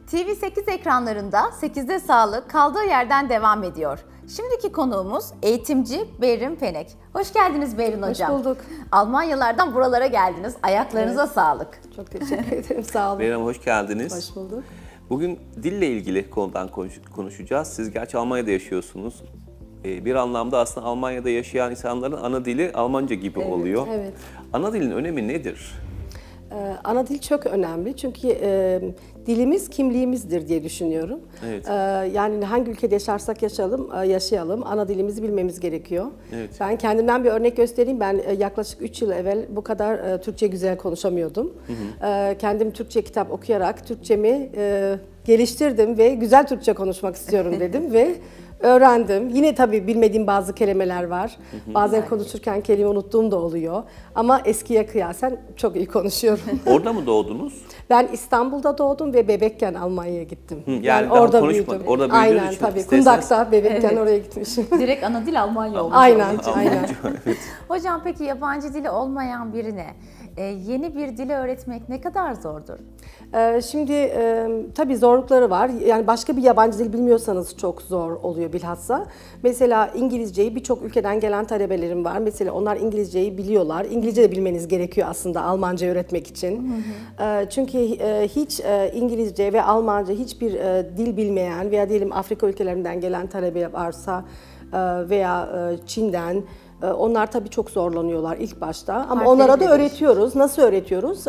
TV8 ekranlarında 8'de sağlık kaldığı yerden devam ediyor. Şimdiki konuğumuz eğitimci Berrin Penek. Hoş geldiniz Berrin Hocam. Hoş bulduk. Almanyalardan buralara geldiniz. Ayaklarınıza sağlık. Çok teşekkür ederim. Sağ olun. Berrin Hanım hoş geldiniz. Hoş bulduk. Bugün dille ilgili konudan konuşacağız. Siz gerçi Almanya'da yaşıyorsunuz. Bir anlamda aslında Almanya'da yaşayan insanların ana dili Almanca gibi oluyor. Evet. Ana dilin önemi nedir? Ana dil çok önemli çünkü dilimiz kimliğimizdir diye düşünüyorum. Evet. Yani hangi ülkede yaşarsak yaşayalım, ana dilimizi bilmemiz gerekiyor. Evet. Ben kendimden bir örnek göstereyim. Ben yaklaşık 3 yıl evvel bu kadar Türkçe güzel konuşamıyordum. Kendim Türkçe kitap okuyarak Türkçemi geliştirdim ve güzel Türkçe konuşmak istiyorum dedim ve öğrendim. Yine tabii bilmediğim bazı kelimeler var. Bazen konuşurken kelime unuttuğum da oluyor. Ama eskiye kıyasen çok iyi konuşuyorum. Orada mı doğdunuz? Ben İstanbul'da doğdum ve bebekken Almanya'ya gittim. Yani daha orada konuşmadık. büyüdüm. Orada büyüdüğünüz Aynen için tabii. isterseniz- Kundak'ta bebekken oraya gitmişim. Direkt ana dil Almanya olmuş. Aynen, oldu. aynen. Hocam peki yabancı dili olmayan birine yeni bir dili öğretmek ne kadar zordur? Şimdi tabii zorlukları var. Yani başka bir yabancı dil bilmiyorsanız çok zor oluyor bilhassa. Mesela İngilizceyi birçok ülkeden gelen talebelerim var. Mesela onlar İngilizceyi biliyorlar. İngilizce de bilmeniz gerekiyor aslında Almanca öğretmek için. Çünkü hiç İngilizce ve Almanca hiçbir dil bilmeyen veya diyelim Afrika ülkelerinden gelen talebe varsa veya Çin'den, onlar tabii çok zorlanıyorlar ilk başta. Ama Harfleri onlara da de öğretiyoruz. Nasıl öğretiyoruz?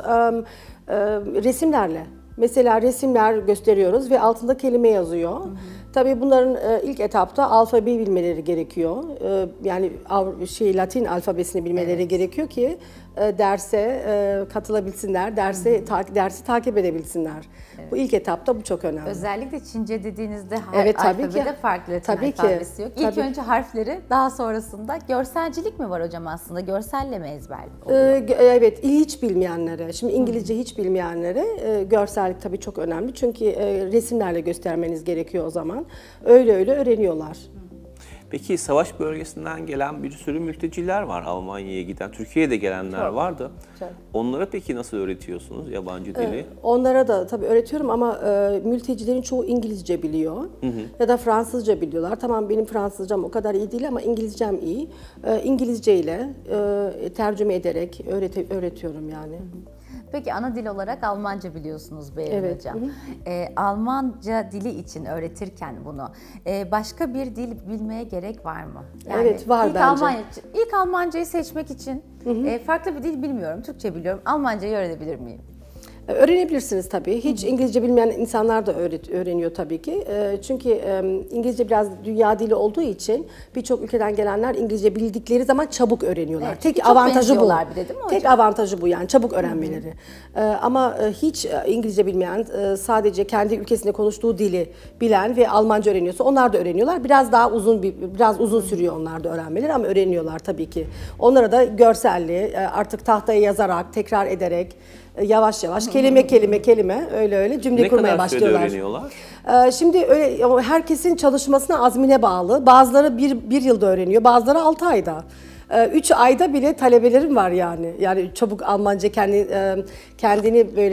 Resimlerle. Mesela resimler gösteriyoruz ve altında kelime yazıyor. Tabii bunların ilk etapta alfabeyi bilmeleri gerekiyor. Yani Latin alfabesini bilmeleri gerekiyor ki derse katılabilsinler, dersi takip edebilsinler. Bu ilk etapta bu çok önemli. Özellikle Çince dediğinizde Evet, tabii alfabede ki. farklı Latin Tabii ki. alfabesi yok. İlk Tabii. önce harfleri, daha sonrasında görselcilik mi var hocam aslında? Görselle mi ezber oluyor? Evet, hiç bilmeyenlere, şimdi İngilizce hiç bilmeyenlere görsellik tabii çok önemli. Çünkü resimlerle göstermeniz gerekiyor o zaman. Öyle öğreniyorlar. Peki savaş bölgesinden gelen bir sürü mülteciler var Almanya'ya giden. Türkiye'ye de gelenler vardı. Çok. Onlara peki nasıl öğretiyorsunuz yabancı dili? Onlara da tabii öğretiyorum ama mültecilerin çoğu İngilizce biliyor ya da Fransızca biliyorlar. Tamam benim Fransızcam o kadar iyi değil ama İngilizcem iyi. İngilizce ile tercüme ederek öğretiyorum yani. Peki ana dil olarak Almanca biliyorsunuz Berrin Evet. Hocam. Almanca dili için öğretirken bunu başka bir dil bilmeye gerek var mı? Evet, var bence. İlk Almancayı seçmek için farklı bir dil bilmiyorum, Türkçe biliyorum. Almancayı öğrenebilir miyim? Öğrenebilirsiniz tabii. Hiç İngilizce bilmeyen insanlar da öğreniyor tabii ki. Çünkü İngilizce biraz dünya dili olduğu için birçok ülkeden gelenler İngilizce bildikleri zaman çabuk öğreniyorlar. Evet, çünkü Tek çok avantajı bu. benziyorlar bir de, değil mi Tek hocam? avantajı bu yani çabuk öğrenmeleri. Ama hiç İngilizce bilmeyen, sadece kendi ülkesinde konuştuğu dili bilen ve Almanca öğreniyorsa onlar da öğreniyorlar. Biraz uzun sürüyor onlar da öğrenmeleri ama öğreniyorlar tabii ki. Onlara da görselli, artık tahtaya yazarak, tekrar ederek yavaş yavaş kelime öyle cümle Ne kurmaya kadar sürede başlıyorlar. öğreniyorlar? Şimdi öyle herkesin çalışmasına, azmine bağlı. Bazıları bir yılda öğreniyor, bazıları 6 ayda. 3 ayda bile talebelerim var yani. Yani çabuk Almanca kendini böyle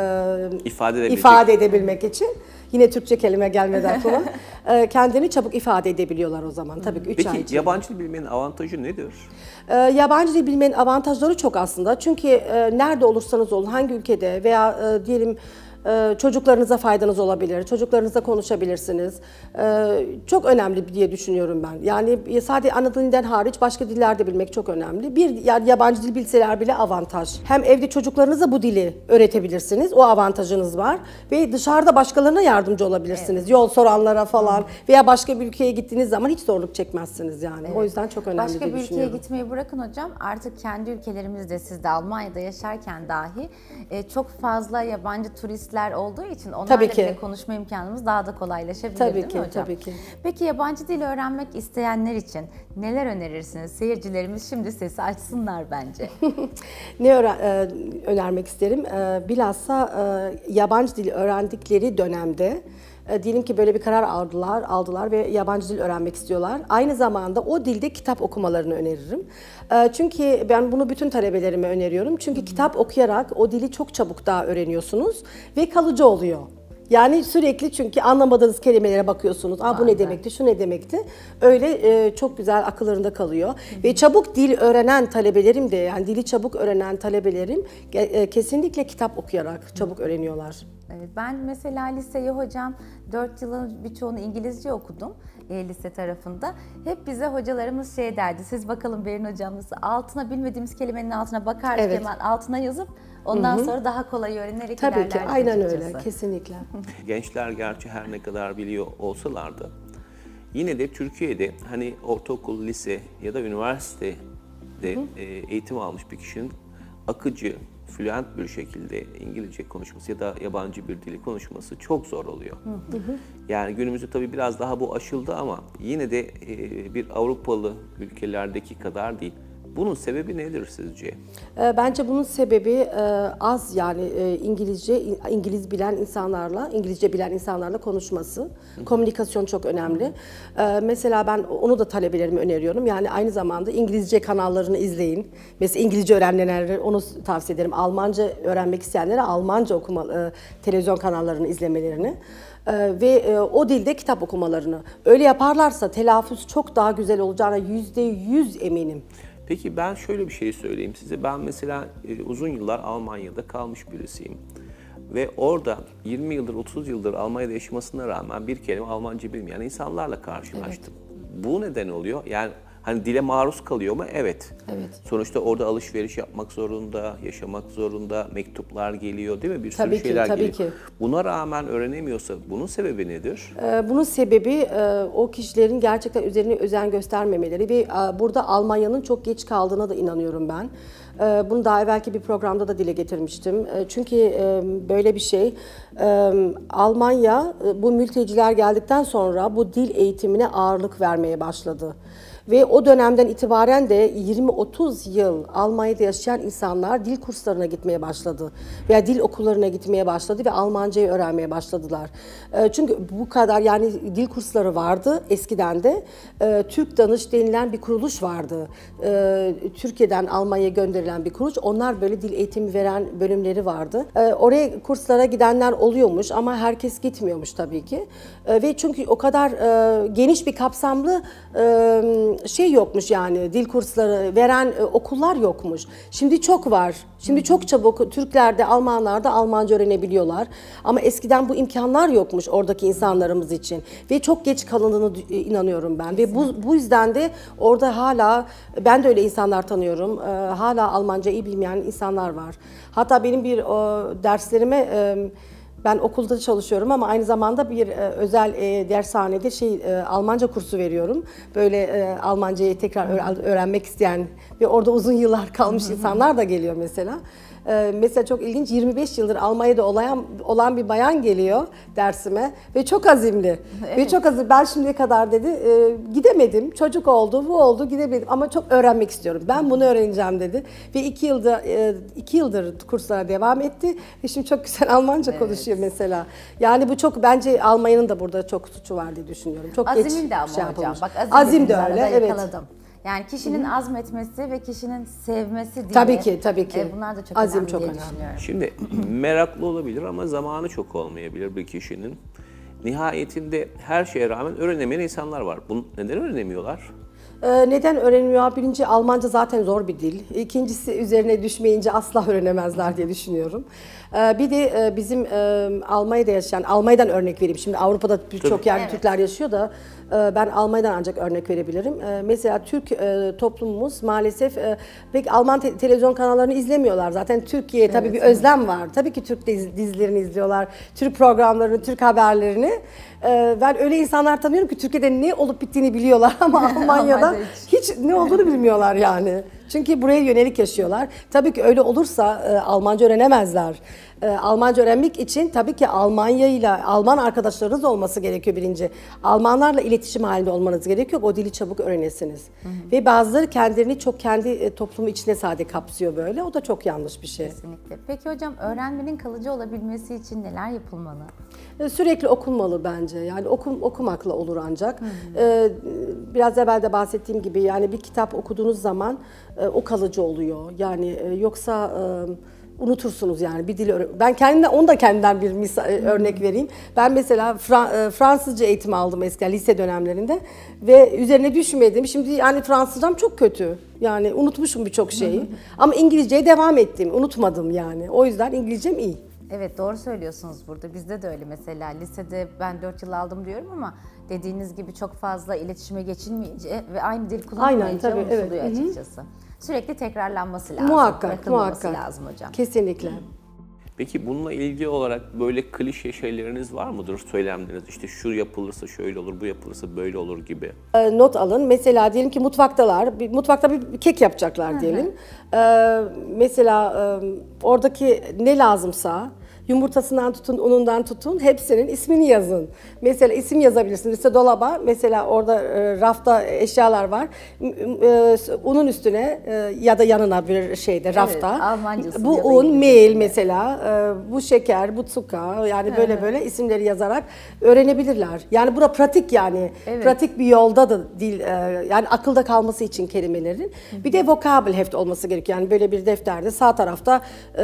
ifade edebilmek için. Yine Türkçe kelime gelmedi aklıma. Kendini çabuk ifade edebiliyorlar o zaman. Tabii ki 3 ay Peki için. yabancı dil bilmenin avantajı nedir? Yabancı dil bilmenin avantajları çok aslında. Çünkü nerede olursanız olun, hangi ülkede veya diyelim çocuklarınıza faydanız olabilir, çocuklarınızla konuşabilirsiniz. Çok önemli diye düşünüyorum ben. Yani sadece ana dilinden hariç başka diller de bilmek çok önemli. Yani yabancı dil bilseler bile avantaj. Hem evde çocuklarınıza bu dili öğretebilirsiniz, o avantajınız var. Ve dışarıda başkalarına yardımcı olabilirsiniz. Evet. Yol soranlara falan veya başka bir ülkeye gittiğiniz zaman hiç zorluk çekmezsiniz yani. Evet. O yüzden çok önemli başka diye bir ülkeye düşünüyorum. gitmeyi bırakın hocam. Artık kendi ülkelerimizde, siz de Almanya'da yaşarken dahi çok fazla yabancı turistler olduğu için onlarla bile konuşma imkanımız daha da kolaylaşabilir, tabii değil ki, mi hocam? Tabii ki. Peki yabancı dil öğrenmek isteyenler için neler önerirsiniz? Seyircilerimiz şimdi sesi açsınlar bence. Ne önermek isterim? Bilhassa yabancı dil öğrendikleri dönemde diyelim ki böyle bir karar aldılar ve yabancı dil öğrenmek istiyorlar. Aynı zamanda o dilde kitap okumalarını öneririm. Çünkü ben bunu bütün talebelerime öneriyorum. Çünkü kitap okuyarak o dili çok çabuk daha öğreniyorsunuz ve kalıcı oluyor. Yani sürekli çünkü anlamadığınız kelimelere bakıyorsunuz. Bu ne demekti, şu ne demekti. Öyle çok güzel akıllarında kalıyor. Ve çabuk dil öğrenen talebelerim de, yani dili çabuk öğrenen talebelerim kesinlikle kitap okuyarak çabuk öğreniyorlar. Evet, ben mesela liseyi hocam 4 yılın birçoğunu İngilizce okudum lise tarafında. Hep bize hocalarımız şey derdi, siz bakalım Berin hocam nasıl, altına bilmediğimiz kelimenin altına bakardık, hemen altına yazıp ondan sonra daha kolay öğrenerek Tabii ki, aynen açıkçası. öyle, kesinlikle. Gençler gerçi her ne kadar biliyor olsalar da yine de Türkiye'de hani ortaokul, lise ya da üniversitede eğitim almış bir kişinin akıcı, fluent bir şekilde İngilizce konuşması ya da yabancı bir dili konuşması çok zor oluyor. Yani günümüzde tabii biraz daha bu aşıldı ama yine de bir Avrupalı ülkelerdeki kadar değil. Bunun sebebi nedir sizce? Bence bunun sebebi az, yani İngilizce bilen insanlarla konuşması. Komünikasyon çok önemli. Mesela ben onu da talebelerime öneriyorum. Yani aynı zamanda İngilizce kanallarını izleyin. Mesela İngilizce öğrenenlere onu tavsiye ederim. Almanca öğrenmek isteyenlere Almanca televizyon kanallarını izlemelerini. Ve o dilde kitap okumalarını. Öyle yaparlarsa telaffuz çok daha güzel olacağına %100 eminim. Peki ben şöyle bir şey söyleyeyim size. Ben mesela uzun yıllar Almanya'da kalmış birisiyim. Ve orada 20 yıldır, 30 yıldır Almanya'da yaşamasına rağmen bir kelime Almanca bilmeyen insanlarla karşılaştım. Bu neden oluyor? Yani hani dile maruz kalıyor mu? Evet. Sonuçta orada alışveriş yapmak zorunda, yaşamak zorunda, mektuplar geliyor değil mi? Bir sürü şeyler geliyor. Ki. Buna rağmen öğrenemiyorsa bunun sebebi nedir? Bunun sebebi o kişilerin gerçekten üzerine özen göstermemeleri ve burada Almanya'nın çok geç kaldığına da inanıyorum ben. Bunu daha evvelki bir programda da dile getirmiştim. Çünkü böyle bir şey, Almanya bu mülteciler geldikten sonra bu dil eğitimine ağırlık vermeye başladı. Ve o dönemden itibaren de 20-30 yıl Almanya'da yaşayan insanlar dil kurslarına gitmeye başladı. Veya dil okullarına gitmeye başladı ve Almancayı öğrenmeye başladılar. Çünkü bu kadar, yani dil kursları vardı eskiden de. Türk Danış denilen bir kuruluş vardı. Türkiye'den Almanya'ya gönderilen bir kuruluş. Onlar böyle dil eğitimi veren bölümleri vardı. Oraya kurslara gidenler oluyormuş ama herkes gitmiyormuş tabii ki. Ve çünkü o kadar geniş bir kapsamlı şey yokmuş, yani dil kursları veren okullar yokmuş. Şimdi çok var. Şimdi çok çabuk Türkler de Almanlar da Almanca öğrenebiliyorlar. Ama eskiden bu imkanlar yokmuş oradaki insanlarımız için. Ve çok geç kalındığını inanıyorum ben. Ve bu yüzden de orada hala, ben de öyle insanlar tanıyorum. Hala Almanca iyi bilmeyen insanlar var. Hatta benim bir derslerime... Ben okulda çalışıyorum ama aynı zamanda bir özel dershanede Almanca kursu veriyorum. Böyle Almancayı tekrar öğrenmek isteyen ve orada uzun yıllar kalmış insanlar da geliyor mesela. Mesela çok ilginç, 25 yıldır Almanya'da olan bir bayan geliyor dersime ve çok azimli. Evet. Ve çok azimli. Ben şimdiye kadar dedi gidemedim, çocuk oldu, bu oldu, gidemedim ama çok öğrenmek istiyorum. Ben bunu öğreneceğim dedi. Ve 2 yıldır kurslara devam etti ve şimdi çok güzel Almanca konuşuyor mesela. Yani bu çok, bence Almanya'nın da burada çok suçu var diye düşünüyorum. Çok azimin geç de ama şey hocam. yapılmış. Bak Azim de öyle, evet. Yani kişinin azmetmesi ve kişinin sevmesi diye. Tabii ki. Bunlar da çok Azim önemli çok diye önemli. düşünüyorum. Şimdi meraklı olabilir ama zamanı çok olmayabilir bir kişinin. Nihayetinde her şeye rağmen öğrenemeyen insanlar var. Bunu neden öğrenemiyorlar? Neden öğrenmiyor? Birinci, Almanca zaten zor bir dil. İkincisi, üzerine düşmeyince asla öğrenemezler diye düşünüyorum. Bir de bizim Almanya'da yaşayan, Almanya'dan örnek vereyim. Şimdi Avrupa'da birçok yerde Türkler yaşıyor da ben Almanya'dan ancak örnek verebilirim. Mesela Türk toplumumuz maalesef pek Alman televizyon kanallarını izlemiyorlar. Zaten Türkiye'ye tabii bir özlem var. Tabii ki Türk dizilerini izliyorlar, Türk programlarını, Türk haberlerini. Ben öyle insanlar tanıyorum ki Türkiye'de ne olup bittiğini biliyorlar ama Almanya'da hiç ne olduğunu bilmiyorlar yani. Çünkü buraya yönelik yaşıyorlar. Tabii ki öyle olursa Almanca öğrenemezler. Almanca öğrenmek için tabii ki Alman arkadaşlarınız olması gerekiyor birinci. Almanlarla iletişim halinde olmanız gerekiyor. O dili çabuk öğrenesiniz. Ve bazıları kendilerini çok kendi toplumu içine sadece kapsıyor böyle. O da çok yanlış bir şey. Kesinlikle. Peki hocam, öğrenmenin kalıcı olabilmesi için neler yapılmalı? Sürekli okunmalı bence. Yani okumakla olur ancak. Biraz evvel de bahsettiğim gibi, yani bir kitap okuduğunuz zaman o kalıcı oluyor. Yani yoksa unutursunuz yani bir dil ben onu da kendimden bir örnek vereyim. Ben mesela Fransızca eğitimi aldım eskiden lise dönemlerinde ve üzerine düşmedim. Şimdi yani Fransızcam çok kötü. Yani unutmuşum birçok şeyi. Ama İngilizceye devam ettim. Unutmadım yani. O yüzden İngilizcem iyi. Evet, doğru söylüyorsunuz burada. Bizde de öyle mesela. Lisede ben 4 yıl aldım diyorum ama dediğiniz gibi çok fazla iletişime geçilmeyince ve aynı dil kullanılmayınca tabii, unutuluyor evet. açıkçası. Sürekli tekrarlanması lazım. Muhakkak, Bırakılmaması muhakkak. lazım hocam. Kesinlikle. Peki bununla ilgili olarak böyle klişe şeyleriniz var mıdır? Söylemleriniz işte şu yapılırsa şöyle olur, bu yapılırsa böyle olur gibi. Not alın. Mesela diyelim ki mutfakta bir kek yapacaklar diyelim. Mesela oradaki ne lazımsa yumurtasından tutun, unundan tutun, hepsinin ismini yazın. Mesela isim yazabilirsiniz. İşte dolaba, mesela orada rafta eşyalar var. Unun üstüne ya da yanına bir şeyde rafta. Almancası Bu ya da un, İngilizcesi. meal mesela, bu şeker, bu zuka, yani böyle isimleri yazarak öğrenebilirler. Yani bura pratik yani. Evet. Pratik bir yolda da dil, yani akılda kalması için kelimelerin. Bir de vokabül heft olması gerekiyor. Yani böyle bir defterde sağ tarafta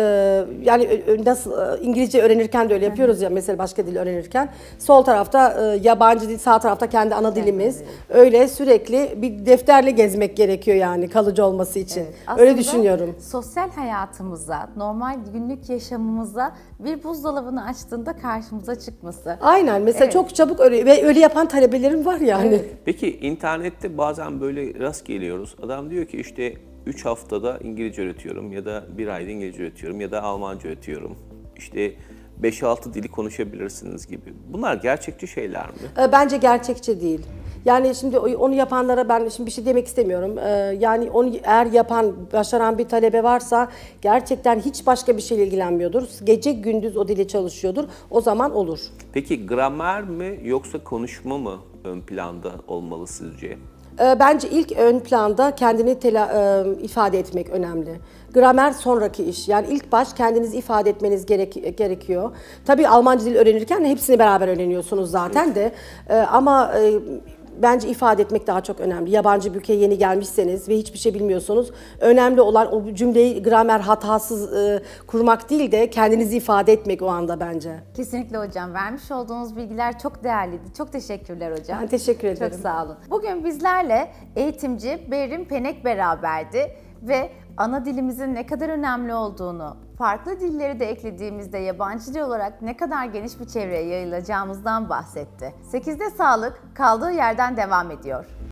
yani nasıl İngilizce öğrenirken de öyle yapıyoruz ya mesela başka dil öğrenirken. Sol tarafta yabancı dil, sağ tarafta kendi ana dilimiz. Öyle sürekli bir defterle gezmek gerekiyor yani kalıcı olması için. Evet. Öyle Aslında düşünüyorum. sosyal hayatımıza, normal günlük yaşamımıza bir buzdolabını açtığında karşımıza çıkması. Aynen mesela Evet. çok çabuk ve öyle yapan talebelerim var yani. Peki internette bazen böyle rast geliyoruz. Adam diyor ki işte 3 haftada İngilizce öğretiyorum ya da 1 ayda İngilizce öğretiyorum ya da Almanca öğretiyorum. İşte 5-6 dili konuşabilirsiniz gibi. Bunlar gerçekçi şeyler mi? Bence gerçekçi değil. Yani şimdi onu yapanlara ben şimdi bir şey demek istemiyorum. Yani onu eğer başaran bir talebe varsa gerçekten hiç başka bir şeyle ilgilenmiyordur. Gece gündüz o dili çalışıyordur. O zaman olur. Peki gramer mi yoksa konuşma mı ön planda olmalı sizce? Bence ilk ön planda kendini ifade etmek önemli. Gramer sonraki iş. Yani ilk baş kendinizi ifade etmeniz gerekiyor. Tabii Almanca dil öğrenirken hepsini beraber öğreniyorsunuz zaten de. Ama bence ifade etmek daha çok önemli. Yabancı bir ülkeye yeni gelmişseniz ve hiçbir şey bilmiyorsunuz. Önemli olan o cümleyi gramer hatasız kurmak değil de kendinizi ifade etmek o anda bence. Kesinlikle hocam. Vermiş olduğunuz bilgiler çok değerliydi. Çok teşekkürler hocam. Ben teşekkür ederim. Çok sağ olun. Bugün bizlerle eğitimci Berrin Penek beraberdi ve ana dilimizin ne kadar önemli olduğunu, farklı dilleri de eklediğimizde yabancı dil olarak ne kadar geniş bir çevreye yayılacağımızdan bahsetti. 8'de sağlık kaldığı yerden devam ediyor.